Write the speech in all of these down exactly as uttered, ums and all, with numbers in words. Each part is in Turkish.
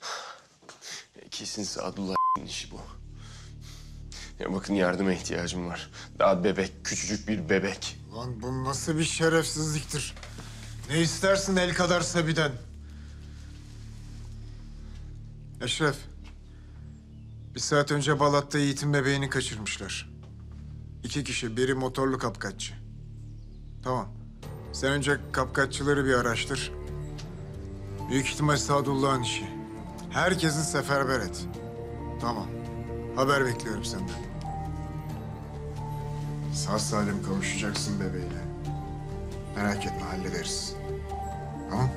Kesin Sadullah'ın işi bu. Ya bakın yardıma ihtiyacım var. Daha bebek, küçücük bir bebek. Lan bu nasıl bir şerefsizliktir? Ne istersin el kadar Sabi'den? Eşref, bir saat önce Balat'ta Yiğit'in bebeğini kaçırmışlar. İki kişi, biri motorlu kapkaççı. Tamam. Sen önce kapkaççıları bir araştır. Büyük ihtimal Sadullah'ın işi. Herkesi seferber et. Tamam. Haber bekliyorum senden. Sağ salim kavuşacaksın bebeğiyle. Merak etme, hallederiz. Tamam?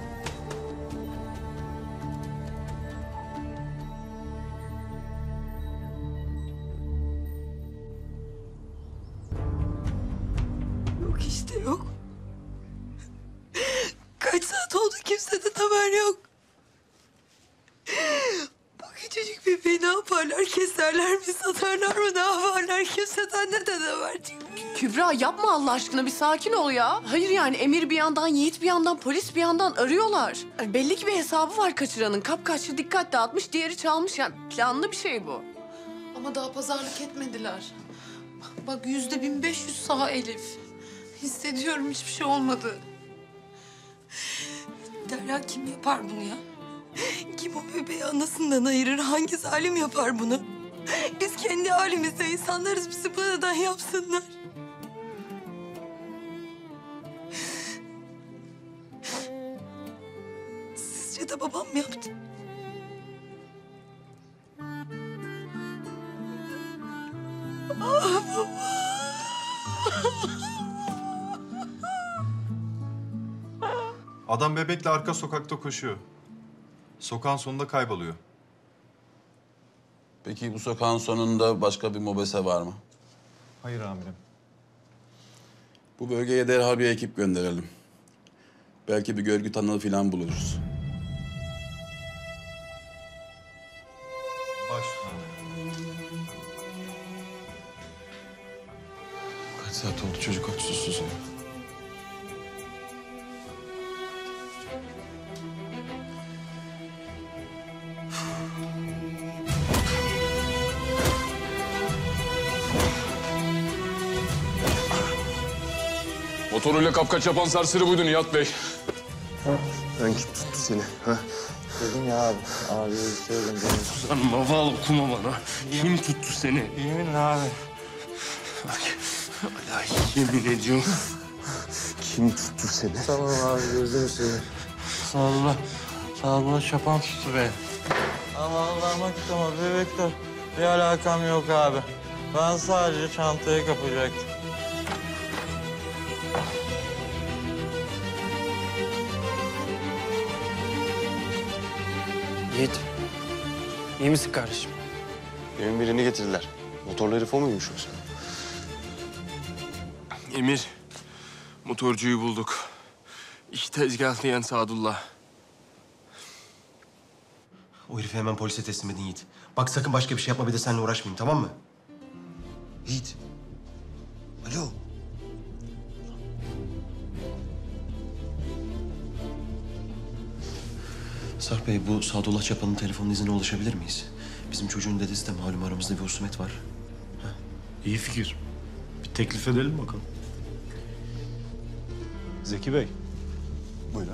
Yok işte yok. Kaç saat oldu kimseden haber yok. Bu küçücük bebeği ne yaparlar? Keserler mi, satarlar mı, ne yaparlar? Kimseden neden haber yok. Kübra yapma Allah aşkına, bir sakin ol ya. Hayır yani Emir bir yandan, Yiğit bir yandan, polis bir yandan arıyorlar. Belli ki bir hesabı var kaçıranın. Kapkaççı dikkat dağıtmış, diğeri çalmış. Yani planlı bir şey bu. Ama daha pazarlık etmediler. Bak yüzde bin beş yüz sağ Elif. Hissediyorum hiçbir şey olmadı. Derya kim yapar bunu ya? Kim o bebeği anasından ayırır? Hangi zalim yapar bunu? Biz kendi halimizde insanlarız. Bizi bu neden yapsınlar? Sizce de babam mı yaptı? Ah baba. Adam bebekle arka sokakta koşuyor. Sokağın sonunda kayboluyor. Peki bu sokağın sonunda başka bir mobese var mı? Hayır amirim. Bu bölgeye derhal bir ekip gönderelim. Belki bir görgü tanığı falan buluruz. Baş. Kaç saat oldu çocuk aç susuz ya. Motoruyla kapkaç yapan serseri buydu Nihat Bey. Hangi tuttu seni? Ha? Dedim ya abi. Abi söyledim canım. Lan maval okuma bana. Kim tuttu seni? Yeminle abi. Bak, hala yemin ediyorum. Kim tuttu seni? Tamam abi gözünü seveyim. Sağolun. Sağolun şapan tuttu beni. Ama Allah'ıma tutama bebekler. Bir alakam yok abi. Ben sadece çantayı kapacaktım. Yiğit, iyi misin kardeşim? Evin birini getirdiler. Motorlu herif o muymuş yoksa? Emir, motorcuyu bulduk. İki tezgahlayan Sadullah. O herifi hemen polise teslim edin Yiğit. Bak sakın başka bir şey yapma, bir de seninle uğraşmayayım, tamam mı? Yiğit. Alo. Sarp Bey, bu Sadullah Çapan'ın telefon iznine ulaşabilir miyiz? Bizim çocuğun dedesi de malum, aramızda bir husumet var. Ha? İyi fikir. Bir teklif edelim bakalım. Zeki Bey. Buyurun.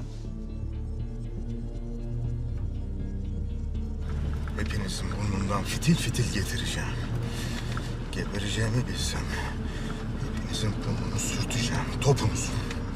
Hepinizin burnundan fitil fitil getireceğim. Gebereceğimi bilsem hepinizin burnunu sürteceğim, topunuzu.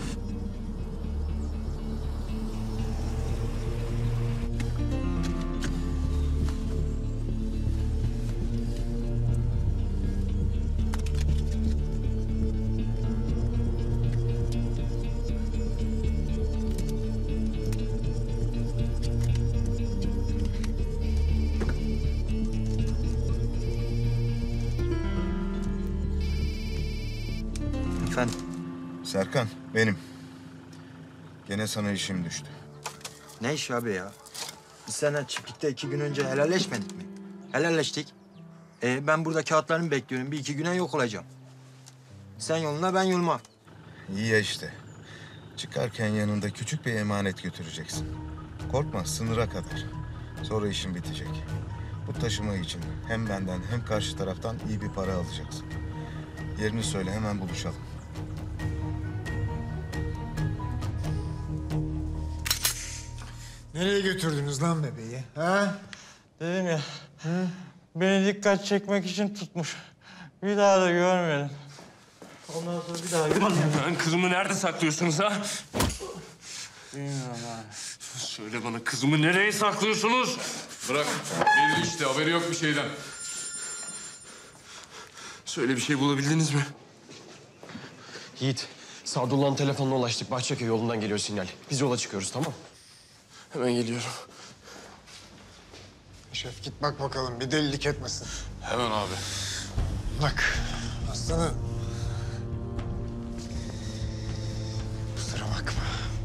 Efendim? Serkan, benim. Gene sana işim düştü. Ne iş abi ya? Biz seninle çiftlikte iki gün önce helalleşmedik mi? Helalleştik. Ee, ben burada kağıtlarımı bekliyorum. Bir iki güne yok olacağım. Sen yoluna, ben yoluma. İyi ya işte. Çıkarken yanında küçük bir emanet götüreceksin. Korkma, sınıra kadar. Sonra işin bitecek. Bu taşıma için hem benden hem karşı taraftan iyi bir para alacaksın. Yerini söyle, hemen buluşalım. Nereye götürdünüz lan bebeği? Ha? Dedim ya, beni dikkat çekmek için tutmuş. Bir daha da görmedim. Ondan sonra bir daha görmedim. Lan kızımı nerede saklıyorsunuz ha? Bilmiyorum abi. Söyle bana, kızımı nereye saklıyorsunuz? Bırak. Belli işte, haberi yok bir şeyden. Söyle, bir şey bulabildiniz mi? Yiğit, Sadullah'ın telefonuna ulaştık. Bahçeköy yolundan geliyor sinyal. Biz yola çıkıyoruz, tamam? Hemen geliyorum. Şef git bak bakalım, bir delilik etmesin. Hemen abi. Bak, aslanım. Kusura bakma.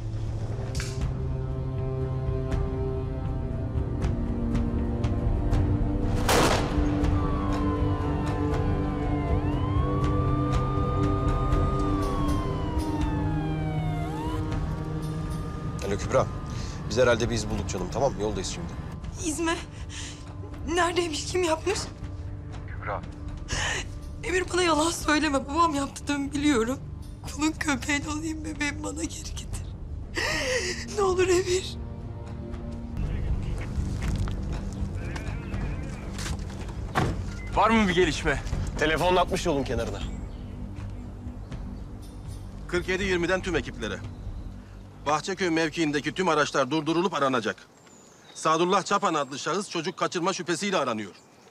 Alo Kübra. Biz herhalde bir iz bulduk canım, tamam mı? Yoldayız şimdi. İzme. Neredeymiş, kim yapmış? Kübra. Emir bana yalan söyleme. Babam yaptığımı biliyorum. Kulun köpeğin olayım, bebeğim bana geri getir. Ne olur Emir. Var mı bir gelişme? Telefonla atmış yolun kenarına. kırk yedi yirmiden tüm ekiplere. Bahçeköy mevkiindeki tüm araçlar durdurulup aranacak. Sadullah Çapan adlı şahıs çocuk kaçırma şüphesiyle aranıyor.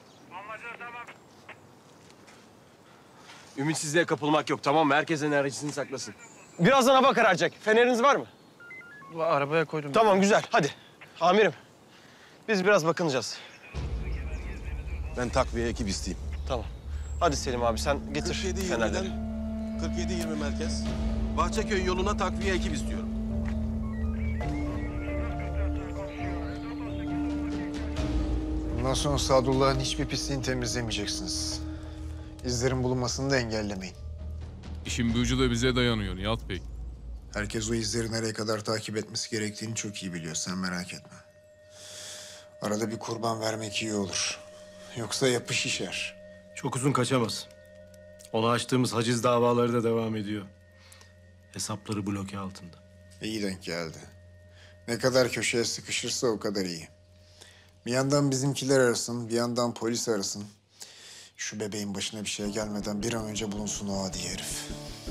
Ümitsizliğe kapılmak yok, tamam mı? Herkes enerjisini saklasın. Birazdan hava kararacak. Feneriniz var mı? Arabaya koydum. Tamam, güzel. Hadi. Amirim, biz biraz bakınacağız. Ben takviye ekip isteyeyim. Tamam. Hadi Selim abi, sen getir kırk yedi fenerleri. yirmiden kırk yedi yirmi merkez. Bahçeköy yoluna takviye ekip istiyorum. Bundan sonra Sadullah'ın hiçbir pisliğini temizlemeyeceksiniz. İzlerin bulunmasını da engellemeyin. İşin bir ucu da bize dayanıyor Nihat Bey. Herkes o izleri nereye kadar takip etmesi gerektiğini çok iyi biliyor. Sen merak etme. Arada bir kurban vermek iyi olur. Yoksa yapı şişer. Çok uzun kaçamaz. Ona açtığımız haciz davaları da devam ediyor. Hesapları bloke altında. İyi denk geldi. Ne kadar köşeye sıkışırsa o kadar iyi. Bir yandan bizimkiler arasın, bir yandan polis arasın. Şu bebeğin başına bir şey gelmeden bir an önce bulunsun o adi herif.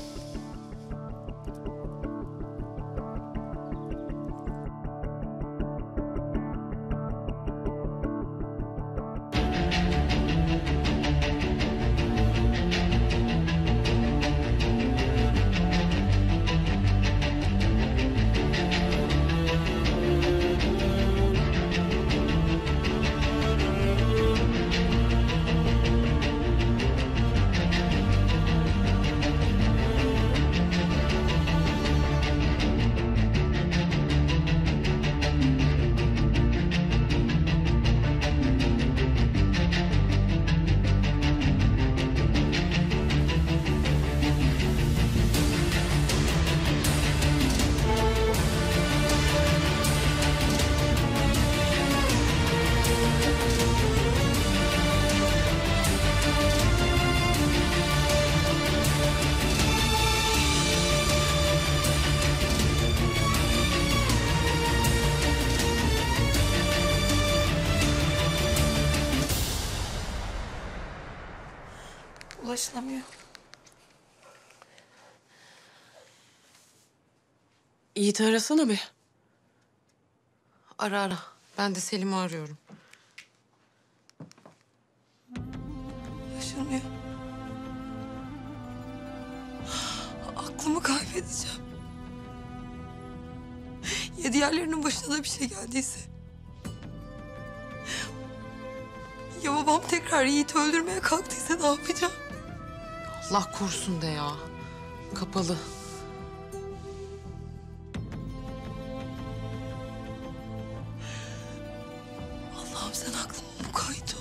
Ulaşılamıyor. Yiğit arasana bir. Ara ara. Ben de Selim'i arıyorum. Ulaşılmıyor. Aklımı kaybedeceğim. Ya diğerlerinin başına da bir şey geldiyse? Ya babam tekrar Yiğit'i öldürmeye kalktıysa ne yapacağım? Allah korusun de ya. Kapalı. Allah'ım sen aklıma mukayyet ol.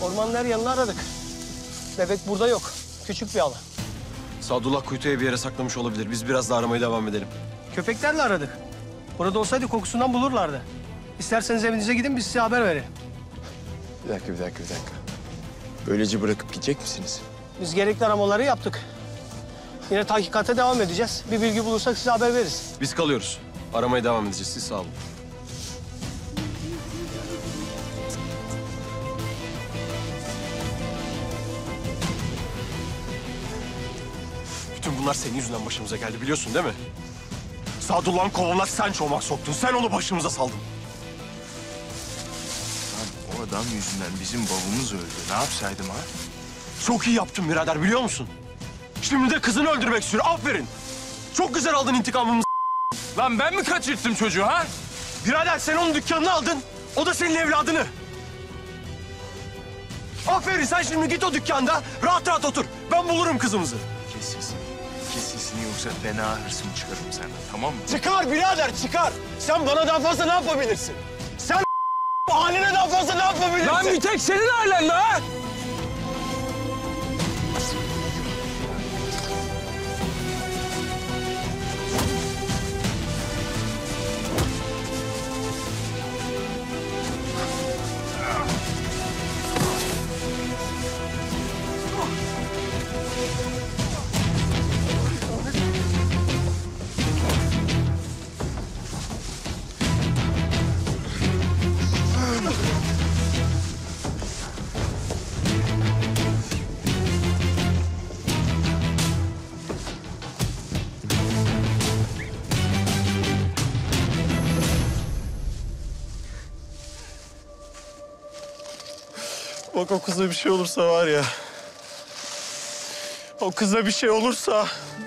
Ormanın her yanını aradık. Bebek burada yok. Küçük bir alan. Sadullah kuytuya bir yere saklamış olabilir. Biz biraz daha aramaya devam edelim. Köpeklerle aradık. Burada olsaydı kokusundan bulurlardı. İsterseniz evinize gidin, biz size haber verelim. Bir dakika, bir dakika, bir dakika. Böylece bırakıp gidecek misiniz? Biz gerekli aramaları yaptık. Yine tahkikata devam edeceğiz. Bir bilgi bulursak size haber veririz. Biz kalıyoruz. Aramaya devam edeceğiz. Siz sağ olun. Bütün bunlar senin yüzünden başımıza geldi biliyorsun değil mi? Sadullah'ın koluna sen çomak soktun. Sen onu başımıza saldın. O adam yüzünden bizim babamız öldü. Ne yapsaydım ha? Çok iyi yaptın birader biliyor musun? Şimdi de kızını öldürmek istiyor. Aferin. Çok güzel aldın intikamımızı. Lan ben mi kaçırttım çocuğu ha? Birader sen onun dükkanını aldın. O da senin evladını. Aferin sen şimdi git o dükkanda rahat rahat otur. Ben bulurum kızımızı. Kes sesini. Kes sesini yoksa fena hırsımı çıkarırım senden, tamam mı? Çıkar birader çıkar. Sen bana daha fazla ne yapabilirsin? Sen haline daha fazla ne yapabilirsin? Lan bir tek senin ailen ha? Bak o kıza bir şey olursa var ya... O kıza bir şey olursa...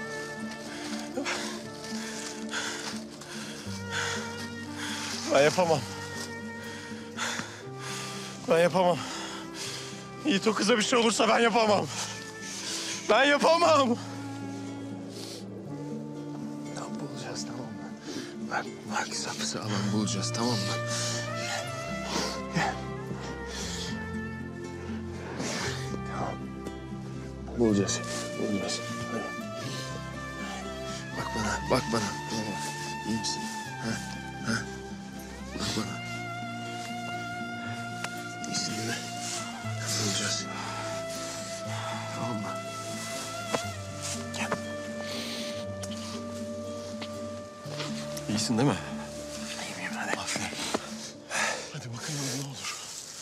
Ben yapamam. Ben yapamam. Yiğit o kıza bir şey olursa ben yapamam. Ben yapamam. Tamam, bulacağız, tamam mı? Bak, bak sapı sağlam bulacağız, tamam mı? Tamam. Bulacağız, bulacağız. Hadi. Bak bana, bak bana. Bana bak. İyi misin? Ha? Ha? Bak bana. İyisin değil mi? Bulacağız. Tamam mı? Gel. İyisin değil mi? İyiyim, iyiyim. Hadi. Aferin. Hadi bakalım ne olur.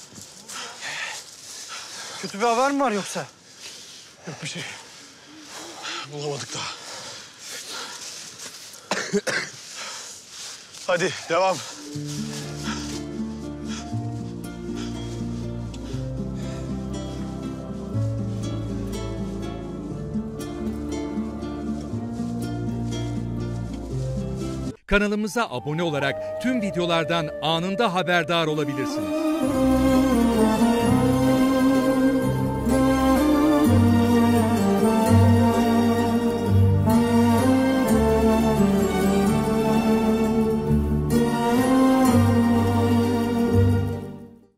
Kötü bir haber mi var yoksa? Yok bir şey. Bulamadık daha. Hadi devam. Kanalımıza abone olarak tüm videolardan anında haberdar olabilirsiniz.